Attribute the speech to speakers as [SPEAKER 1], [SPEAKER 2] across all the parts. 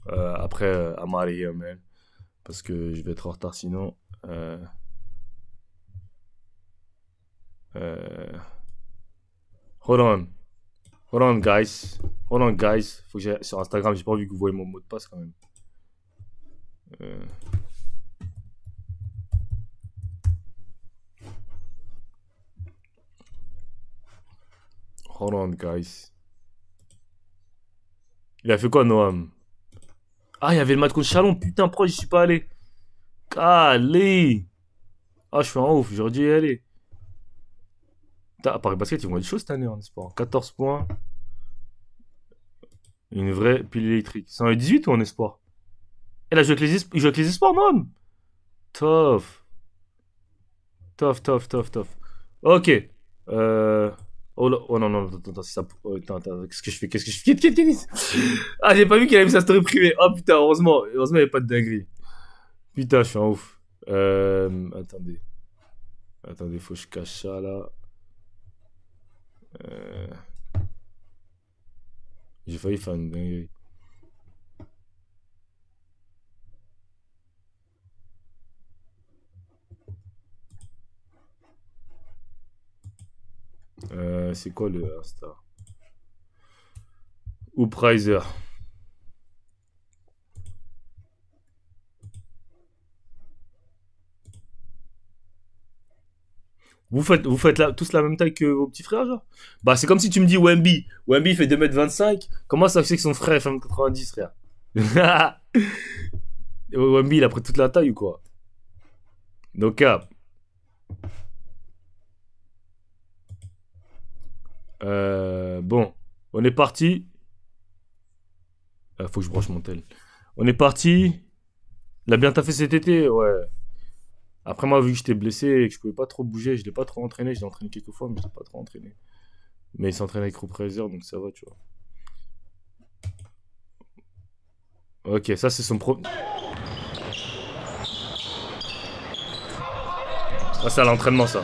[SPEAKER 1] Après, I'm out of here, man. Parce que je vais être en retard sinon. Euh, hold on. Hold on, guys. Hold on, guys. Faut que j'aille sur Instagram. J'ai pas envie que vous voyez mon mot de passe quand même. Euh, hold on, guys. Il a fait quoi, Noam? Ah, il y avait le match contre Chalon. Putain, pourquoi j'y suis pas allé? Allez. Ah, je suis en ouf. J'aurais dû y aller. Putain, à Paris Basket, ils vont être chauds cette année en espoir. 14 points. Une vraie pile électrique. C'est en 18 ou en espoir? Elle a joué avec il joue avec les espoirs, Noam. Tough. Tough, tough, tough, tough. Ok. Oh, oh non, non, attends, attends, ça... oh, attends, attends, qu'est-ce que je fais? Qu'est-ce que je fais? Ah, j'ai pas vu qu'il avait mis sa story privée. Oh putain, heureusement. Heureusement, il n'y avait pas de dinguerie. Putain, je suis en ouf. Attendez. Attendez, faut que je cache ça là. Euh... J'ai failli faire une dinguerie. C'est quoi le Insta? Ou Prizer. Vous faites tous la même taille que vos petits frères, genre? Bah, c'est comme si tu me dis Wemby. Wemby fait 2,25 m. Comment ça fait que son frère fait 1,90 m, frère? Wemby, il a pris toute la taille ou quoi? No cap. Bon, on est parti. Faut que je branche mon tel. On est parti. Il a bien taffé cet été, ouais. Après, moi, vu que j'étais blessé et que je pouvais pas trop bouger, je l'ai pas trop entraîné. Je l'ai entraîné quelques fois, mais je l'ai pas trop entraîné. Mais il s'entraîne avec Ruprezer, donc ça va, tu vois. Ok, ça, c'est son pro. Ah, c'est à l'entraînement, ça.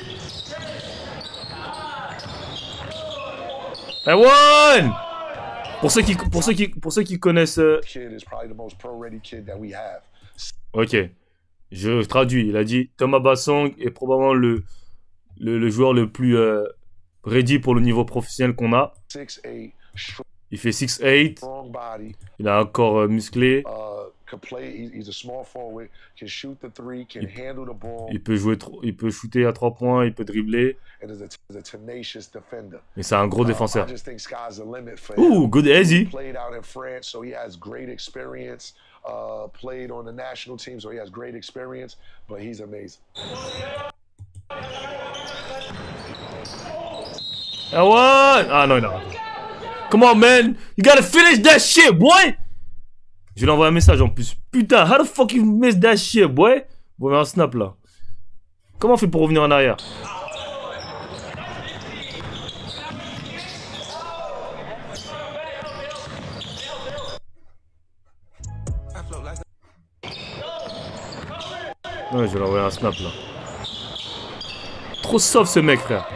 [SPEAKER 1] I won! Pour ceux qui connaissent. Ok, je traduis. Il a dit Thomas Bassong est probablement le joueur le plus ready pour le niveau professionnel qu'on a. Il fait 6'8". Il a un corps musclé. Il peut shooter à 3 points, il peut dribbler. Et c'est un gros défenseur. Ouh, good easy.
[SPEAKER 2] Played on the national team, so he has great experience, but he's amazing.
[SPEAKER 1] Ah non, il a raté. Come on, man. You gotta finish that shit, boy. Je lui envoie un message en plus. Putain, how the fuck you miss that shit, boy? Bon, un snap là. Comment on fait pour revenir en arrière? Ouais, je vais lui envoyer un snap là. Trop soft ce mec, frère.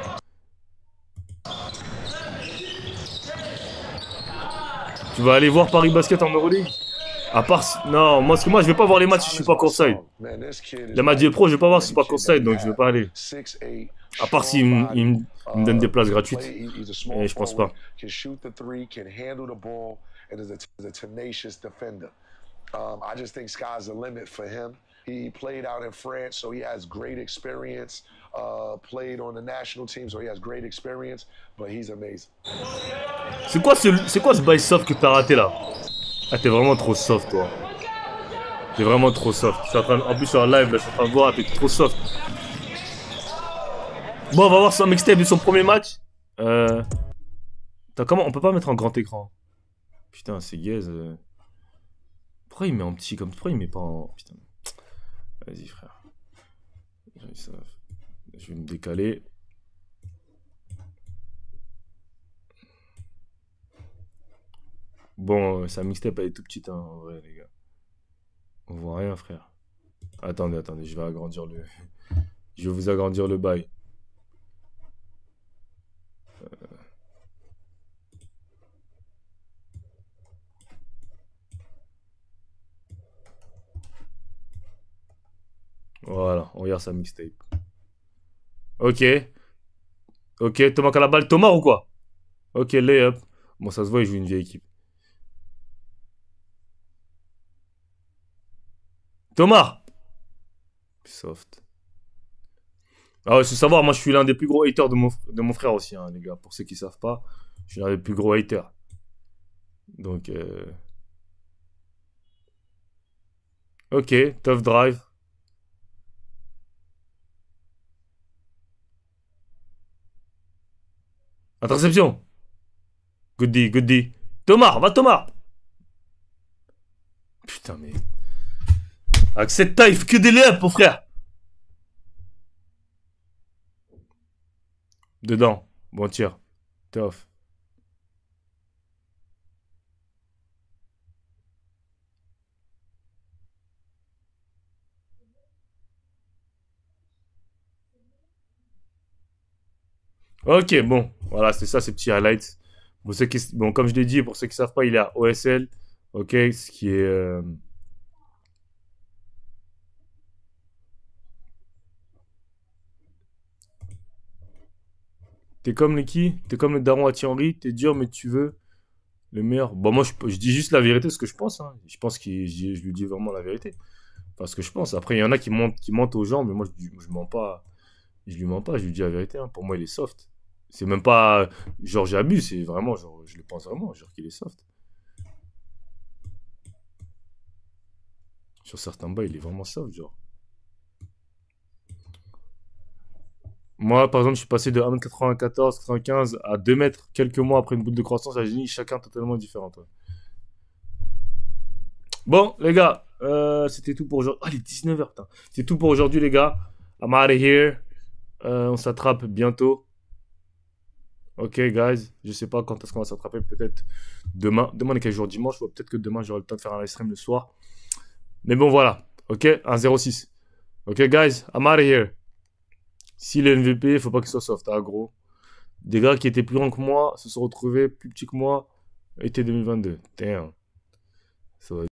[SPEAKER 1] Tu vas aller voir Paris Basket en Euroleague? À part... Non, moi, parce que moi, je vais pas voir les matchs si je suis pas courtside. Les matchs de pro, je vais pas voir si je suis pas courtside, donc je vais pas aller. À part s'il me donne des places gratuites. Et je pense pas.
[SPEAKER 2] I just think sky's the limit for him. He played out in France, so he has great experience. Played on the national team, so he has great experience. But he's amazing.
[SPEAKER 1] C'est quoi ce bail soft que t'as raté là? Ah, t'es vraiment trop soft, toi. T'es vraiment trop soft. Je suis en train en plus sur un live, là, je suis en train de voir, t'es trop soft. Bon, on va voir son mixtape de son premier match. Comment on peut pas mettre en grand écran? Putain, c'est gaze. Pourquoi il met en petit comme... Pourquoi il met pas en... Putain. Vas-y, frère. Je vais me décaler. Bon, sa mixtape elle est tout petite, hein, en vrai, les gars. On voit rien, frère. Attendez, attendez, je vais agrandir le... Je vais vous agrandir le bail. Voilà, on regarde sa mixtape. Ok. Ok, Thomas qui a la balle. Thomas ou quoi? Ok, layup. Bon, ça se voit, il joue une vieille équipe. Thomas! Soft. Ah ouais, faut savoir, moi je suis l'un des plus gros haters de mon frère aussi, hein, les gars. Pour ceux qui savent pas, je suis l'un des plus gros haters. Donc, ok, tough drive. Interception. Good D, good D. Thomas, va Thomas! Putain, mais. Avec cette taille, il fait que des layups, mon frère! Dedans. Bon tir. Tough. Ok, bon. Voilà, c'est ça, ces petits highlights. Bon, comme je l'ai dit, pour ceux qui savent pas, il est à OSL. Ok, ce qui est. T'es comme le qui? T'es comme le daron à Thierry. T'es dur, mais tu veux le meilleur. Bon, moi, je dis juste la vérité, ce que je pense. Hein. Je pense que je lui dis vraiment la vérité. Parce que je pense. Après, il y en a qui mentent aux gens, mais moi, je mens pas. Je lui mens pas, je lui dis la vérité. Hein. Pour moi, il est soft. C'est même pas genre j'abuse, c'est vraiment genre je le pense vraiment, genre qu'il est soft. Sur certains bas, il est vraiment soft, genre. Moi, par exemple, je suis passé de 1m94, 95 à 2 mètres quelques mois après une boule de croissance à génie, chacun totalement différent. Ouais. Bon, les gars, c'était tout pour aujourd'hui. Ah, les 19h, putain. C'est tout pour aujourd'hui, les gars. I'm out of here. On s'attrape bientôt. Ok, guys. Je sais pas quand est-ce qu'on va s'attraper. Peut-être demain. Demain, on est quel jour? Dimanche. Peut-être que demain, j'aurai le temps de faire un live stream le soir. Mais bon, voilà. Ok, 1-0-6. Ok, guys, I'm out of here. Si le MVP, faut pas qu'il soit soft, hein, gros. Des gars qui étaient plus grands que moi se sont retrouvés plus petits que moi été 2022. Damn. Ça va